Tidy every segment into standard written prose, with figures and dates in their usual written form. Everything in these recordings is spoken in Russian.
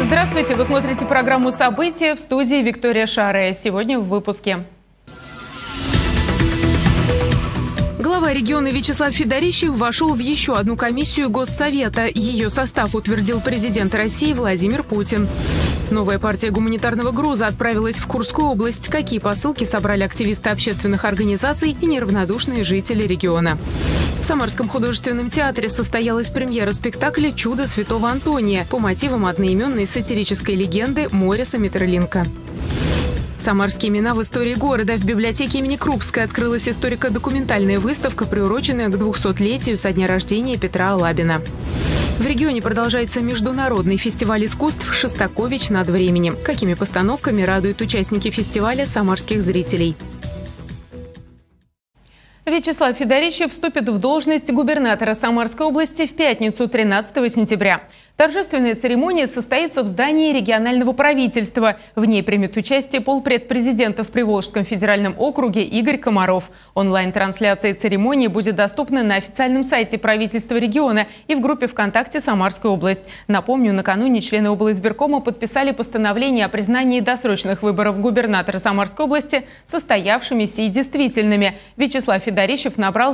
Здравствуйте! Вы смотрите программу «События», в студии Виктория Шаре. Сегодня в выпуске. Глава региона Вячеслав Федорищев вошел в еще одну комиссию Госсовета. Ее состав утвердил президент России Владимир Путин. Новая партия гуманитарного груза отправилась в Курскую область. Какие посылки собрали активисты общественных организаций и неравнодушные жители региона? В Самарском художественном театре состоялась премьера спектакля «Чудо святого Антония» по мотивам одноименной сатирической легенды Мориса Метерлинка. Самарские имена в истории города. В библиотеке имени Крупской открылась историко-документальная выставка, приуроченная к 200-летию со дня рождения Петра Алабина. В регионе продолжается международный фестиваль искусств «Шостакович над временем». Какими постановками радуют участники фестиваля самарских зрителей? Вячеслав Федорищев вступит в должность губернатора Самарской области в пятницу, 13 сентября. Торжественная церемония состоится в здании регионального правительства. В ней примет участие полпред президента в Приволжском федеральном округе Игорь Комаров. Онлайн-трансляция церемонии будет доступна на официальном сайте правительства региона и в группе ВКонтакте «Самарская область». Напомню, накануне члены облисбиркома подписали постановление о признании досрочных выборов губернатора Самарской области состоявшимися и действительными. Вячеслав Федорищев набрал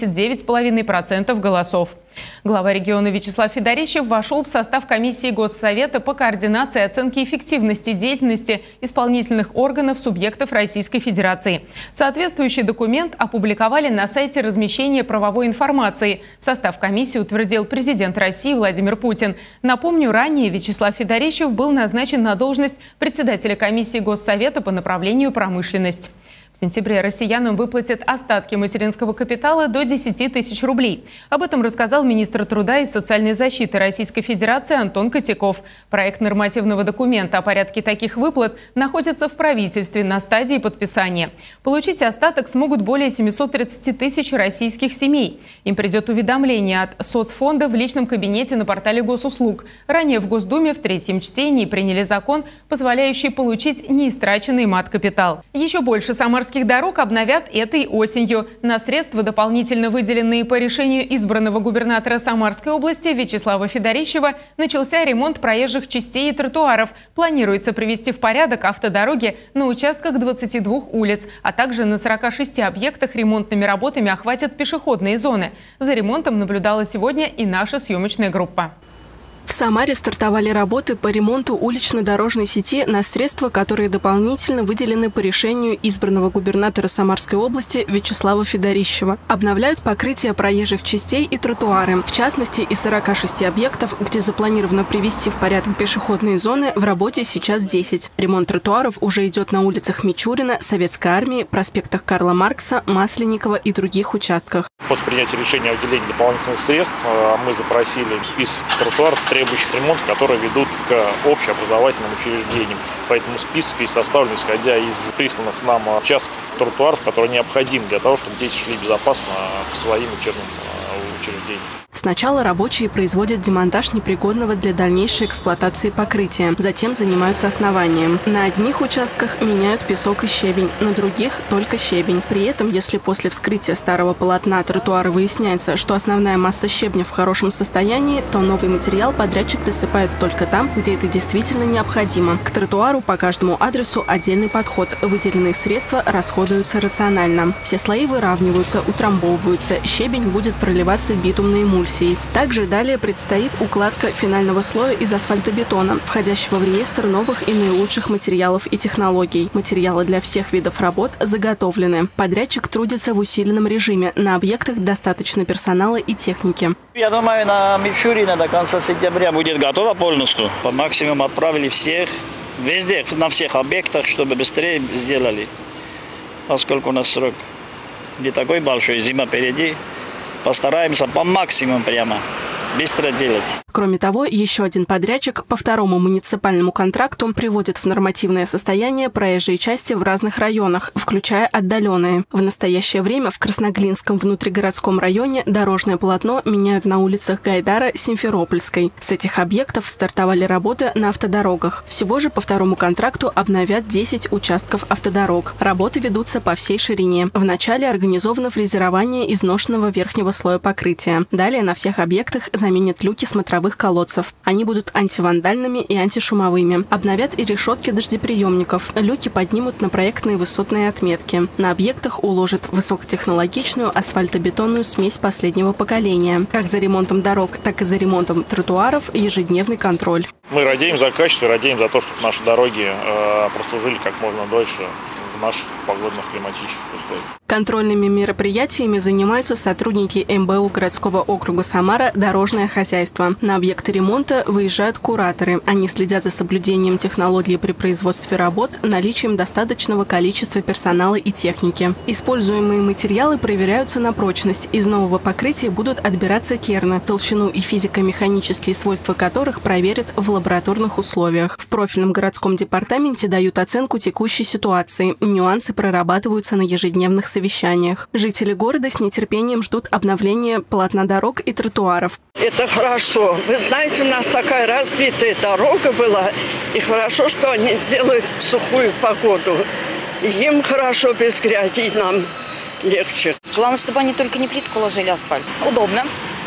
79,5% голосов. Глава региона Вячеслав Федорищев вошел в состав комиссии Госсовета по координации и оценке эффективности деятельности исполнительных органов субъектов Российской Федерации. Соответствующий документ опубликовали на сайте размещения правовой информации. Состав комиссии утвердил президент России Владимир Путин. Напомню, ранее Вячеслав Федорищев был назначен на должность председателя комиссии Госсовета по направлению промышленность. В сентябре россиянам выплатят остатки материнского капитала до 10 тысяч рублей. Об этом рассказал министр труда и социальной защиты Российской Федерации Антон Котяков. Проект нормативного документа о порядке таких выплат находится в правительстве на стадии подписания. Получить остаток смогут более 730 тысяч российских семей. Им придет уведомление от соцфонда в личном кабинете на портале госуслуг. Ранее в Госдуме в третьем чтении приняли закон, позволяющий получить неистраченный мат-капитал. Еще больше самарских дорог обновят этой осенью. На средства, дополнительно выделенные по решению избранного губернатора Самарской области Вячеслава Федорищева, начался ремонт проезжих частей и тротуаров. Планируется привести в порядок автодороги на участках 22 улиц, а также на 46 объектах ремонтными работами охватят пешеходные зоны. За ремонтом наблюдала сегодня и наша съемочная группа. В Самаре стартовали работы по ремонту улично-дорожной сети на средства, которые дополнительно выделены по решению избранного губернатора Самарской области Вячеслава Федорищева. Обновляют покрытие проезжих частей и тротуары. В частности, из 46 объектов, где запланировано привести в порядок пешеходные зоны, в работе сейчас 10. Ремонт тротуаров уже идет на улицах Мичурина, Советской армии, проспектах Карла Маркса, Масленникова и других участках. После принятия решения о выделении дополнительных средств мы запросили список тротуаров, требующих ремонта, которые ведут к общеобразовательным учреждениям. Поэтому список и составлен, исходя из присланных нам участков тротуаров, которые необходимы для того, чтобы дети шли безопасно к своим учебным учреждениям. Сначала рабочие производят демонтаж непригодного для дальнейшей эксплуатации покрытия. Затем занимаются основанием. На одних участках меняют песок и щебень, на других только щебень. При этом, если после вскрытия старого полотна тротуара выясняется, что основная масса щебня в хорошем состоянии, то новый материал подрядчик досыпает только там, где это действительно необходимо. К тротуару по каждому адресу отдельный подход. Выделенные средства расходуются рационально. Все слои выравниваются, утрамбовываются. Щебень будет проливаться битумной эмульсией. Также далее предстоит укладка финального слоя из асфальтобетона, входящего в реестр новых и наилучших материалов и технологий. Материалы для всех видов работ заготовлены. Подрядчик трудится в усиленном режиме. На объектах достаточно персонала и техники. Я думаю, на Мичурина до конца сентября будет готово полностью. По максимуму отправили всех, везде, на всех объектах, чтобы быстрее сделали. Поскольку у нас срок не такой большой, зима впереди. Постараемся по максимуму прямо быстро делать. Кроме того, еще один подрядчик по второму муниципальному контракту приводит в нормативное состояние проезжие части в разных районах, включая отдаленные. В настоящее время в Красноглинском внутригородском районе дорожное полотно меняют на улицах Гайдара, Симферопольской. С этих объектов стартовали работы на автодорогах. Всего же по второму контракту обновят 10 участков автодорог. Работы ведутся по всей ширине. Вначале организовано фрезерование изношенного верхнего слоя покрытия. Далее на всех объектах заменят люки смотровых грунтовых колодцев. Они будут антивандальными и антишумовыми. Обновят и решетки дождеприемников. Люки поднимут на проектные высотные отметки. На объектах уложат высокотехнологичную асфальтобетонную смесь последнего поколения. Как за ремонтом дорог, так и за ремонтом тротуаров ежедневный контроль. Мы радеем за качество, радеем за то, чтобы наши дороги прослужили как можно дольше в наших погодных климатических условиях. Контрольными мероприятиями занимаются сотрудники МБУ городского округа Самара «Дорожное хозяйство». На объекты ремонта выезжают кураторы. Они следят за соблюдением технологий при производстве работ, наличием достаточного количества персонала и техники. Используемые материалы проверяются на прочность. Из нового покрытия будут отбираться керны, толщину и физико-механические свойства которых проверят в лабораторных условиях. В профильном городском департаменте дают оценку текущей ситуации. Нюансы прорабатываются на ежедневных совещаниях. Жители города с нетерпением ждут обновления полотна дорог и тротуаров. Это хорошо. Вы знаете, у нас такая разбитая дорога была, и хорошо, что они делают в сухую погоду. Им хорошо без грязи, и нам легче. Главное, чтобы они только не плитку ложили, асфальт. Удобно.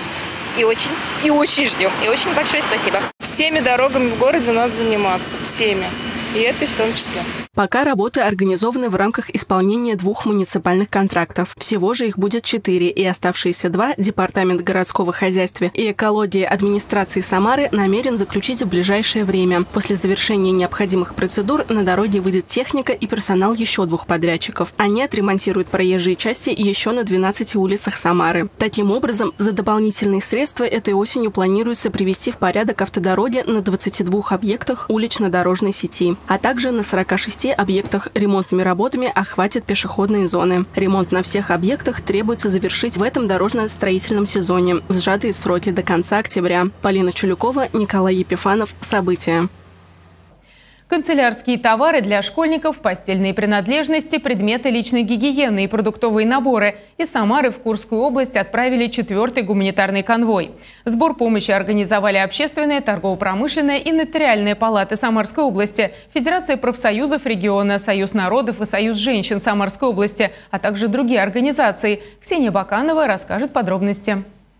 И очень ждем. И очень большое спасибо. Всеми дорогами в городе надо заниматься. Всеми. И этой в том числе. Пока работы организованы в рамках исполнения 2 муниципальных контрактов. Всего же их будет 4, и оставшиеся 2 Департамент городского хозяйства и экологии администрации Самары намерен заключить в ближайшее время. После завершения необходимых процедур на дороге выйдет техника и персонал еще 2 подрядчиков. Они отремонтируют проезжие части еще на 12 улицах Самары. Таким образом, за дополнительные средства этой осенью планируется привести в порядок автодороги на 22 объектах улично-дорожной сети, а также на 46 объектах ремонтными работами охватят пешеходные зоны. Ремонт на всех объектах требуется завершить в этом дорожно-строительном сезоне в сжатые сроки до конца октября. Полина Чулюкова, Николай Епифанов. События. Канцелярские товары для школьников, постельные принадлежности, предметы личной гигиены и продуктовые наборы из Самары в Курскую область отправили 4-й гуманитарный конвой. Сбор помощи организовали Общественная, торгово-промышленная и нотариальная палаты Самарской области, Федерация профсоюзов региона, Союз народов и Союз женщин Самарской области, а также другие организации. Ксения Баканова расскажет подробности.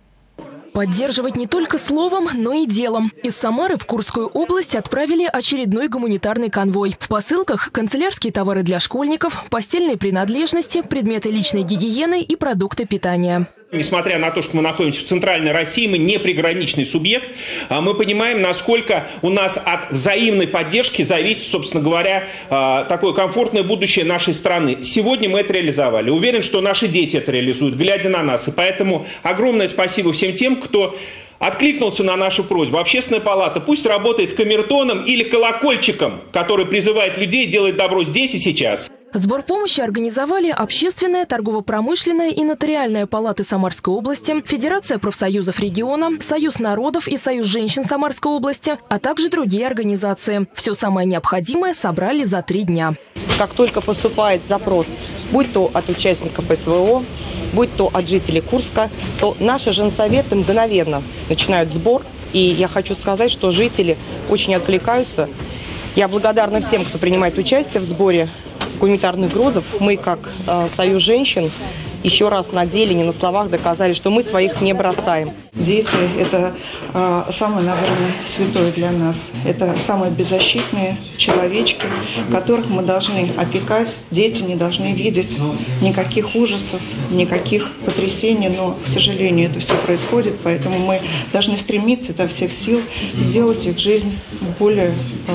Поддерживать не только словом, но и делом. Из Самары в Курскую область отправили очередной гуманитарный конвой. В посылках канцелярские товары для школьников, постельные принадлежности, предметы личной гигиены и продукты питания. Несмотря на то, что мы находимся в центральной России, мы не приграничный субъект, мы понимаем, насколько у нас от взаимной поддержки зависит, собственно говоря, такое комфортное будущее нашей страны. Сегодня мы это реализовали. Уверен, что наши дети это реализуют, глядя на нас. И поэтому огромное спасибо всем тем, кто откликнулся на нашу просьбу. Общественная палата пусть работает камертоном или колокольчиком, который призывает людей делать добро здесь и сейчас. Сбор помощи организовали Общественная, торгово-промышленная и нотариальная палаты Самарской области, Федерация профсоюзов региона, Союз народов и Союз женщин Самарской области, а также другие организации. Все самое необходимое собрали за 3 дня. Как только поступает запрос, будь то от участников СВО, будь то от жителей Курска, то наши женсоветы мгновенно начинают сбор. И я хочу сказать, что жители очень откликаются. Я благодарна всем, кто принимает участие в сборе гуманитарных грузов. Мы, как Союз женщин, еще раз на деле, не на словах доказали, что мы своих не бросаем. Дети – это самое, наверное, святое для нас. Это самые беззащитные человечки, которых мы должны опекать. Дети не должны видеть никаких ужасов, никаких потрясений. Но, к сожалению, это все происходит, поэтому мы должны стремиться изо всех сил сделать их жизнь более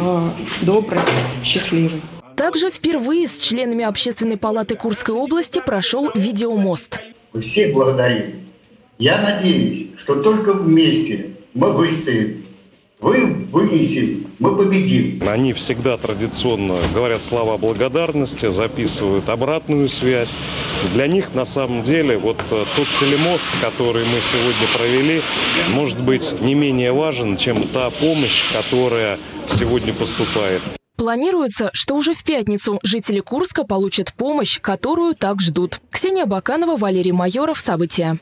доброй, счастливой. Также впервые с членами Общественной палаты Курской области прошел видеомост. Всех благодарим. Я надеюсь, что только вместе мы выстоим, вынесем, мы победим. Они всегда традиционно говорят слова благодарности, записывают обратную связь. Для них на самом деле вот тот телемост, который мы сегодня провели, может быть не менее важен, чем та помощь, которая сегодня поступает. Планируется, что уже в пятницу жители Курска получат помощь, которую так ждут. Ксения Баканова, Валерий Майоров. События.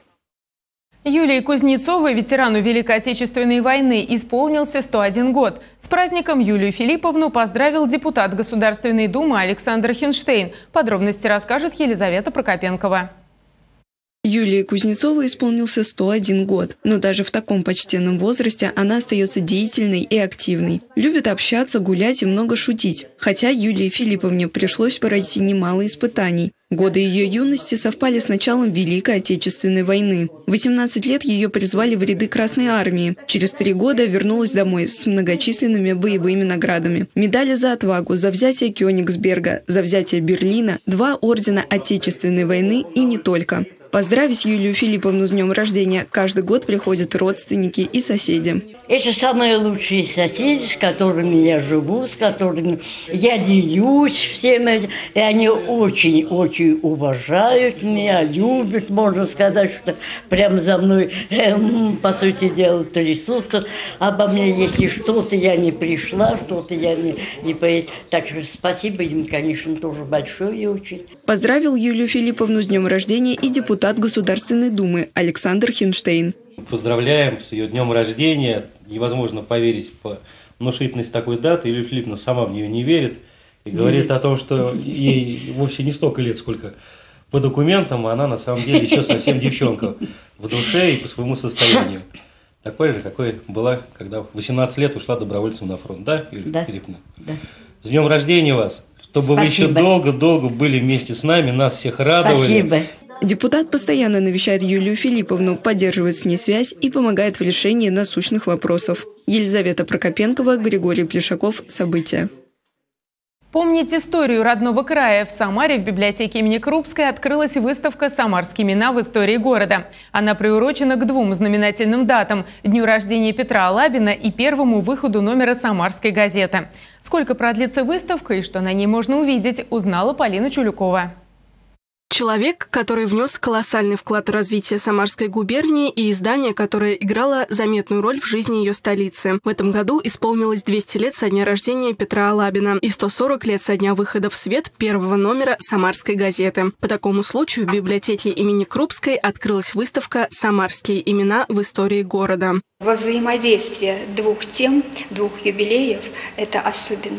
Юлии Кузнецовой, ветерану Великой Отечественной войны, исполнился 101 год. С праздником Юлию Филипповну поздравил депутат Государственной Думы Александр Хинштейн. Подробности расскажет Елизавета Прокопенкова. Юлии Кузнецовой исполнился 101 год, но даже в таком почтенном возрасте она остается деятельной и активной. Любит общаться, гулять и много шутить, хотя Юлии Филипповне пришлось пройти немало испытаний. Годы ее юности совпали с началом Великой Отечественной войны. В 18 лет ее призвали в ряды Красной армии. Через 3 года вернулась домой с многочисленными боевыми наградами. Медали за отвагу, за взятие Кёнигсберга, за взятие Берлина, 2 ордена Отечественной войны и не только. Поздравить Юлию Филипповну с днем рождения каждый год приходят родственники и соседи. Это самые лучшие соседи, с которыми я живу, с которыми я делюсь всем этим. И они очень-очень уважают меня, любят, можно сказать, что прямо за мной, по сути дела, трясутся. Обо мне, если что-то я не пришла, что-то я не поеду. Так что спасибо им, конечно, тоже большое очень. Поздравил Юлию Филипповну с днем рождения и депутат Государственной Думы Александр Хинштейн. Поздравляем с ее днем рождения. Невозможно поверить в внушительность такой даты. Юлия Филипповна сама в нее не верит и говорит о том, что ей вовсе не столько лет, сколько по документам, а она на самом деле еще совсем девчонка в душе и по своему состоянию. Такой же, какой была, когда в 18 лет ушла добровольцем на фронт. Да, Юлия Филипповна? Да. С днем рождения вас! Чтобы вы еще долго-долго были вместе с нами, нас всех радовали. Спасибо. Депутат постоянно навещает Юлию Филипповну, поддерживает с ней связь и помогает в решении насущных вопросов. Елизавета Прокопенкова, Григорий Плешаков. События. Помнить историю родного края. В Самаре в библиотеке имени Крупской открылась выставка «Самарские имена в истории города». Она приурочена к 2 знаменательным датам – дню рождения Петра Алабина и первому выходу номера «Самарской газеты». Сколько продлится выставка и что на ней можно увидеть, узнала Полина Чулюкова. Человек, который внес колоссальный вклад в развитие Самарской губернии и издание, которое играло заметную роль в жизни ее столицы. В этом году исполнилось 200 лет со дня рождения Петра Алабина и 140 лет со дня выхода в свет первого номера «Самарской газеты». По такому случаю в библиотеке имени Крупской открылась выставка «Самарские имена в истории города». Во взаимодействии 2 тем, 2 юбилеев, это особенно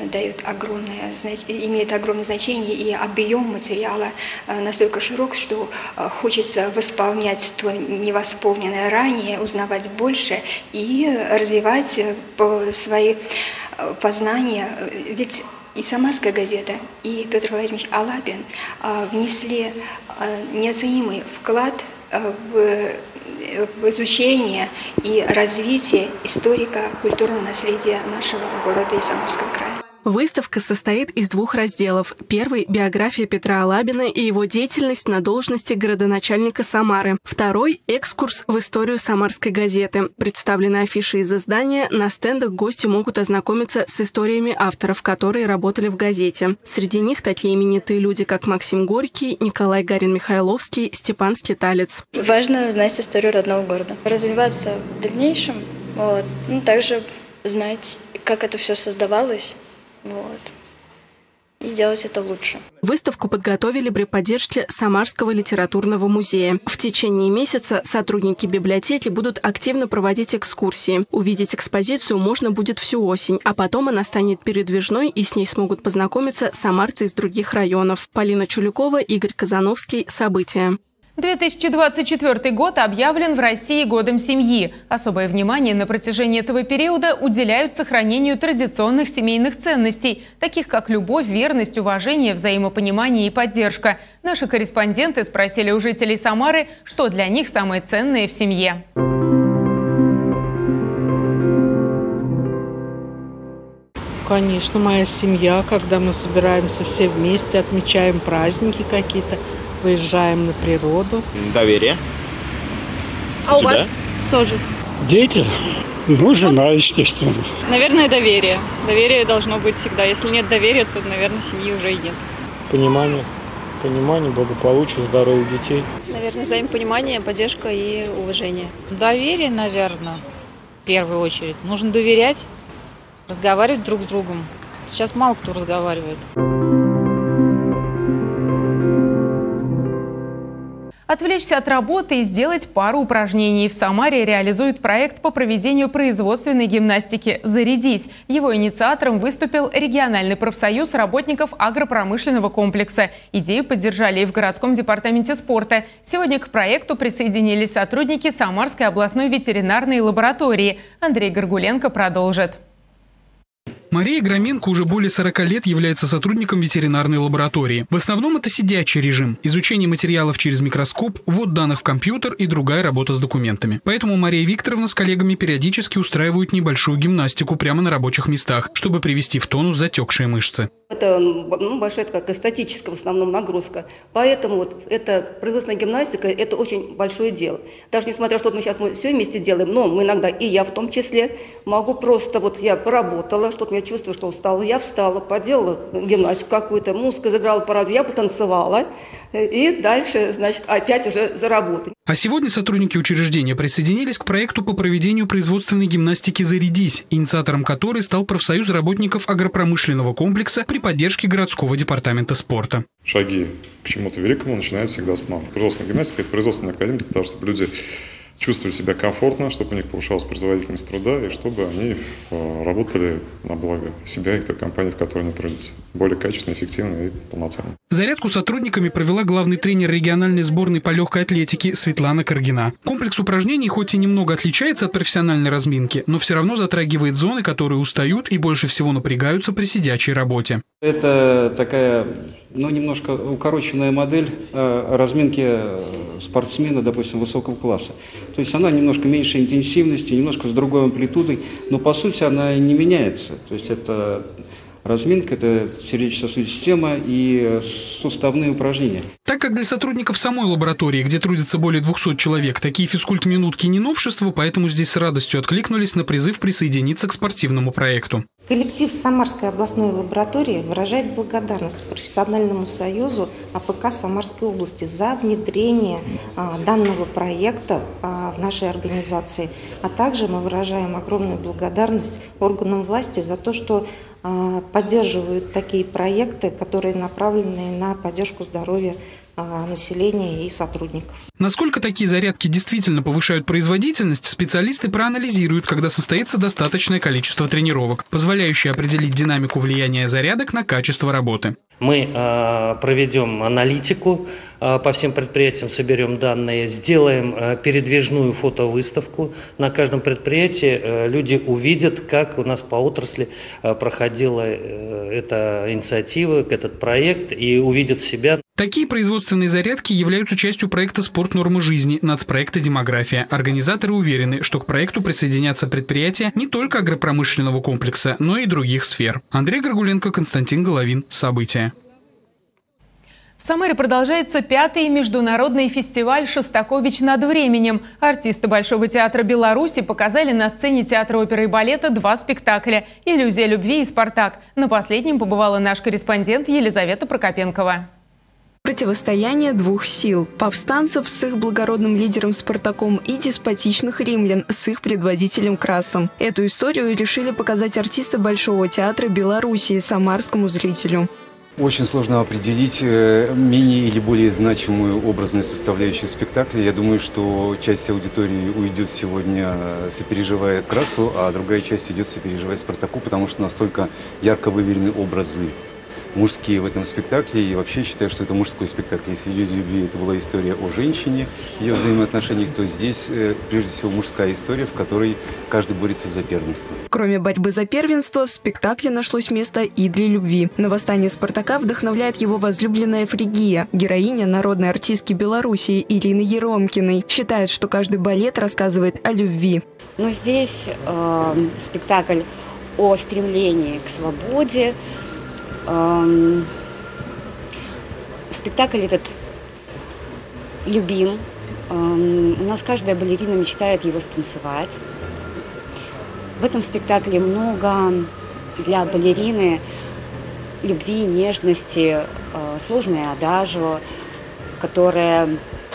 имеет огромное значение, и объем материала настолько широк, что хочется восполнять то невосполненное ранее, узнавать больше и развивать свои познания. Ведь и «Самарская газета», и Петр Владимирович Алабин внесли неоценимый вклад в изучение и развитие историко-культурного наследия нашего города и Самарского края. Выставка состоит из 2 разделов. Первый – биография Петра Алабина и его деятельность на должности городоначальника Самары. Второй – экскурс в историю «Самарской газеты». Представлены афиши из издания, на стендах гости могут ознакомиться с историями авторов, которые работали в газете. Среди них такие именитые люди, как Максим Горький, Николай Гарин-Михайловский, Степан Скиталец. Важно знать историю родного города, развиваться в дальнейшем, также знать, как это все создавалось. И делать это лучше. Выставку подготовили при поддержке Самарского литературного музея. В течение месяца сотрудники библиотеки будут активно проводить экскурсии. Увидеть экспозицию можно будет всю осень, а потом она станет передвижной, и с ней смогут познакомиться самарцы из других районов. Полина Чулюкова, Игорь Казановский. События. 2024 год объявлен в России годом семьи. Особое внимание на протяжении этого периода уделяют сохранению традиционных семейных ценностей, таких как любовь, верность, уважение, взаимопонимание и поддержка. Наши корреспонденты спросили у жителей Самары, что для них самое ценное в семье. Конечно, моя семья, когда мы собираемся все вместе, отмечаем праздники какие-то. Выезжаем на природу. Доверие. А у вас? Тоже. Дети, жена, естественно. Наверное, доверие. Доверие должно быть всегда. Если нет доверия, то, наверное, семьи уже и нет. Понимание, благополучие, здоровье детей. Наверное, взаимопонимание, поддержка и уважение. Доверие, наверное, в первую очередь. Нужно доверять, разговаривать друг с другом. Сейчас мало кто разговаривает. Отвлечься от работы и сделать пару упражнений. В Самаре реализуют проект по проведению производственной гимнастики «Зарядись». Его инициатором выступил региональный профсоюз работников агропромышленного комплекса. Идею поддержали и в городском департаменте спорта. Сегодня к проекту присоединились сотрудники Самарской областной ветеринарной лаборатории. Андрей Горгуленко продолжит. Мария Громенко уже более 40 лет является сотрудником ветеринарной лаборатории. В основном это сидячий режим, изучение материалов через микроскоп, ввод данных в компьютер и другая работа с документами. Поэтому Мария Викторовна с коллегами периодически устраивают небольшую гимнастику прямо на рабочих местах, чтобы привести в тонус затекшие мышцы. Это большая такая статическая в основном нагрузка. Поэтому эта производственная гимнастика – это очень большое дело. Даже несмотря на то, что мы все вместе делаем, но мы иногда, и я в том числе, могу просто, я поработала, что-то я чувствую, что устала, я встала, поделала гимнастику какую-то, музыка заиграла по радио, я потанцевала, и дальше, опять уже за работу. А сегодня сотрудники учреждения присоединились к проекту по проведению производственной гимнастики «Зарядись», инициатором которой стал профсоюз работников агропромышленного комплекса при поддержке городского департамента спорта. Шаги к чему-то великому начинаются всегда с малого. Производственная гимнастика – это производственная академия для того, чтобы люди чувствовали себя комфортно, чтобы у них повышалась производительность труда и чтобы они работали на благо себя и той компании, в которой они трудятся. Более качественно, эффективно и полноценно. Зарядку сотрудниками провела главный тренер региональной сборной по легкой атлетике Светлана Каргина. Комплекс упражнений хоть и немного отличается от профессиональной разминки, но все равно затрагивает зоны, которые устают и больше всего напрягаются при сидячей работе. Это такая, немножко укороченная модель разминки спортсмена, допустим, высокого класса. То есть она немножко меньше интенсивности, немножко с другой амплитудой, но по сути она не меняется. То есть это разминка, это сердечно-сосудистая система и суставные упражнения. Так как для сотрудников самой лаборатории, где трудится более 200 человек, такие физкульт-минутки не новшество, поэтому здесь с радостью откликнулись на призыв присоединиться к спортивному проекту. Коллектив Самарской областной лаборатории выражает благодарность профессиональному союзу АПК Самарской области за внедрение данного проекта в нашей организации. А также мы выражаем огромную благодарность органам власти за то, что поддерживают такие проекты, которые направлены на поддержку здоровья населения и сотрудников. Насколько такие зарядки действительно повышают производительность, специалисты проанализируют, когда состоится достаточное количество тренировок, позволяющее определить динамику влияния зарядок на качество работы. Мы проведем аналитику по всем предприятиям, соберем данные, сделаем передвижную фотовыставку. На каждом предприятии люди увидят, как у нас по отрасли проходила эта инициатива, этот проект, и увидят себя. Такие производственные зарядки являются частью проекта «Спорт. Нормы жизни» нацпроекта «Демография». Организаторы уверены, что к проекту присоединятся предприятия не только агропромышленного комплекса, но и других сфер. Андрей Горгуленко, Константин Головин. События. В Самаре продолжается 5-й международный фестиваль «Шостакович над временем». Артисты Большого театра Беларуси показали на сцене театра оперы и балета 2 спектакля «Иллюзия любви» и «Спартак». На последнем побывала наш корреспондент Елизавета Прокопенкова. Противостояние двух сил – повстанцев с их благородным лидером Спартаком и деспотичных римлян с их предводителем Красом. Эту историю решили показать артисты Большого театра Беларуси самарскому зрителю. Очень сложно определить менее или более значимую образную составляющую спектакля. Я думаю, что часть аудитории уйдет сегодня, сопереживая Красу, а другая часть уйдет, сопереживая Спартаку, потому что настолько ярко выверены образы мужские в этом спектакле. И вообще считаю, что это мужской спектакль. Если «Иллюзия любви» это была история о женщине, ее взаимоотношениях, то здесь прежде всего мужская история, в которой каждый борется за первенство. Кроме борьбы за первенство, в спектакле нашлось место и для любви. На восстание Спартака вдохновляет его возлюбленная Фригия, героиня народной артистки Белоруссии Ирины Еромкиной. Считает, что каждый балет рассказывает о любви. Но здесь спектакль о стремлении к свободе. Спектакль этот любим. У нас каждая балерина мечтает его станцевать. В этом спектакле много для балерины любви, нежности, сложное адажио, которое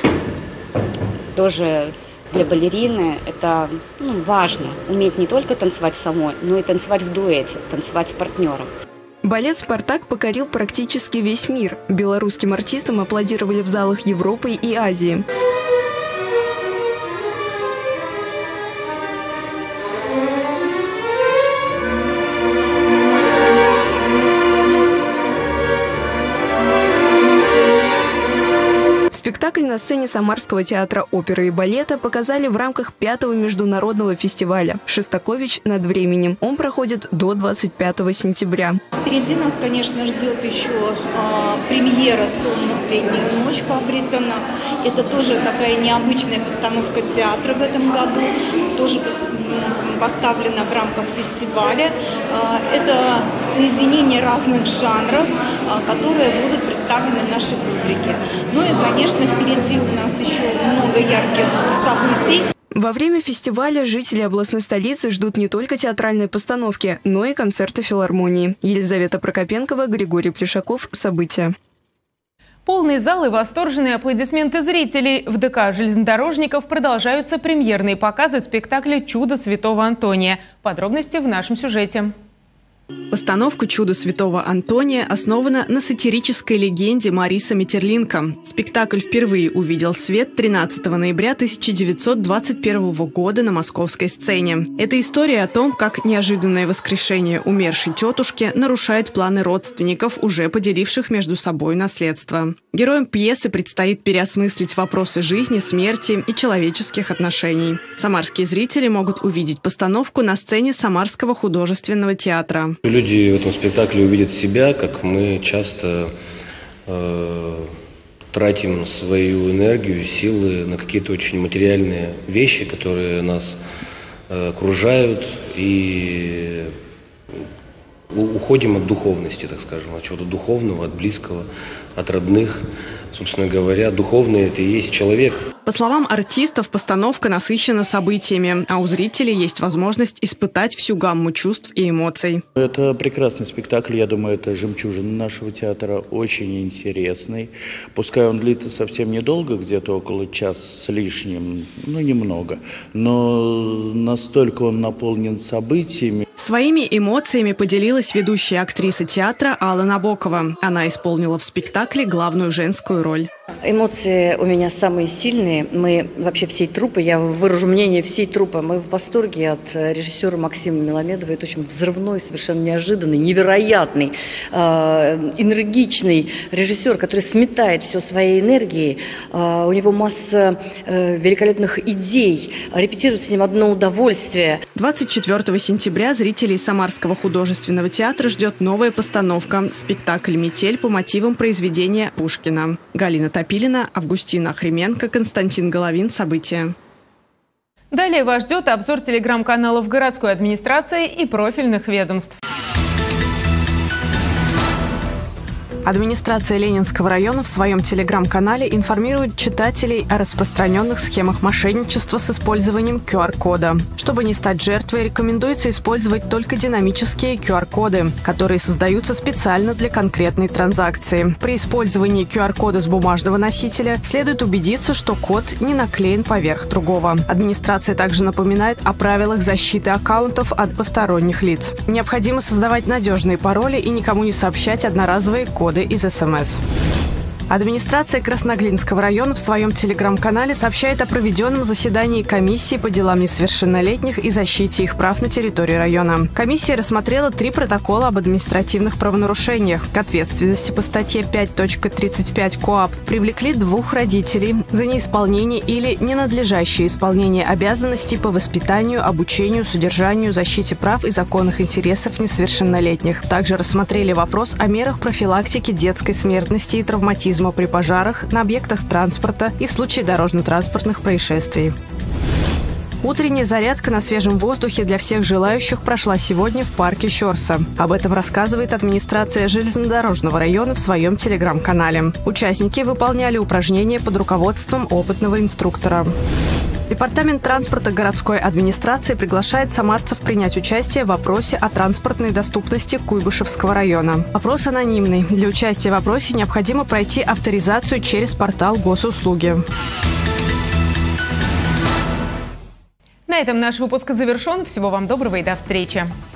тоже для балерины это важно. Уметь не только танцевать самой, но и танцевать в дуэте, танцевать с партнером. Балет «Спартак» покорил практически весь мир. Белорусским артистам аплодировали в залах Европы и Азии. Спектакль на сцене Самарского театра оперы и балета показали в рамках 5-го международного фестиваля «Шостакович над временем». Он проходит до 25 сентября. Впереди нас, конечно, ждет еще премьера «Сон в летнюю ночь» по Бриттона. Это тоже такая необычная постановка театра в этом году, тоже поставлена в рамках фестиваля. Это соединение разных жанров, которые будут представлены нашей публике. Ну и, конечно, впереди у нас еще много ярких событий. Во время фестиваля жители областной столицы ждут не только театральной постановки, но и концерты филармонии. Елизавета Прокопенкова, Григорий Плешаков. События. Полные залы, восторженные аплодисменты зрителей. В ДК железнодорожников продолжаются премьерные показы спектакля «Чудо святого Антония». Подробности в нашем сюжете. Постановка «Чудо святого Антония» основана на сатирической легенде Мариса Метерлинка. Спектакль впервые увидел свет 13 ноября 1921 года на московской сцене. Это история о том, как неожиданное воскрешение умершей тетушки нарушает планы родственников, уже поделивших между собой наследство. Героям пьесы предстоит переосмыслить вопросы жизни, смерти и человеческих отношений. Самарские зрители могут увидеть постановку на сцене Самарского художественного театра. Люди в этом спектакле увидят себя, как мы часто тратим свою энергию, силы на какие-то очень материальные вещи, которые нас окружают, и уходим от духовности, так скажем, от чего-то духовного, от близкого, от родных. Собственно говоря, духовный – это и есть человек. По словам артистов, постановка насыщена событиями, а у зрителей есть возможность испытать всю гамму чувств и эмоций. Это прекрасный спектакль, я думаю, это жемчужина нашего театра, очень интересный. Пускай он длится совсем недолго, где-то около часа с лишним, ну немного, но настолько он наполнен событиями. Своими эмоциями поделилась ведущая актриса театра Алла Набокова. Она исполнила в спектакле главную женскую роль. Эмоции у меня самые сильные. Мы вообще всей труппы, я выражу мнение всей труппы, мы в восторге от режиссера Максима Меломедова. Это очень взрывной, совершенно неожиданный, невероятный, энергичный режиссер, который сметает все своей энергией. У него масса великолепных идей. Репетировать с ним одно удовольствие. 24 сентября зрителей Самарского художественного театра ждет новая постановка. Спектакль «Метель» по мотивам произведения Пушкина. Галина Топилина, Августина Охрименко, Константин Головин. События. Далее вас ждет обзор телеграм-каналов городской администрации и профильных ведомств. Администрация Ленинского района в своем телеграм-канале информирует читателей о распространенных схемах мошенничества с использованием QR-кода. Чтобы не стать жертвой, рекомендуется использовать только динамические QR-коды, которые создаются специально для конкретной транзакции. При использовании QR-кода с бумажного носителя следует убедиться, что код не наклеен поверх другого. Администрация также напоминает о правилах защиты аккаунтов от посторонних лиц. Необходимо создавать надежные пароли и никому не сообщать одноразовые коды из СМС. Администрация Красноглинского района в своем телеграм-канале сообщает о проведенном заседании комиссии по делам несовершеннолетних и защите их прав на территории района. Комиссия рассмотрела 3 протокола об административных правонарушениях. К ответственности по статье 5.35 КоАП привлекли 2 родителей за неисполнение или ненадлежащее исполнение обязанностей по воспитанию, обучению, содержанию, защите прав и законных интересов несовершеннолетних. Также рассмотрели вопрос о мерах профилактики детской смертности и травматизма при пожарах, на объектах транспорта и в случае дорожно-транспортных происшествий. Утренняя зарядка на свежем воздухе для всех желающих прошла сегодня в парке Щорса. Об этом рассказывает администрация железнодорожного района в своем телеграм-канале. Участники выполняли упражнения под руководством опытного инструктора. Департамент транспорта городской администрации приглашает самарцев принять участие в опросе о транспортной доступности Куйбышевского района. Опрос анонимный. Для участия в опросе необходимо пройти авторизацию через портал госуслуги. На этом наш выпуск завершен. Всего вам доброго и до встречи.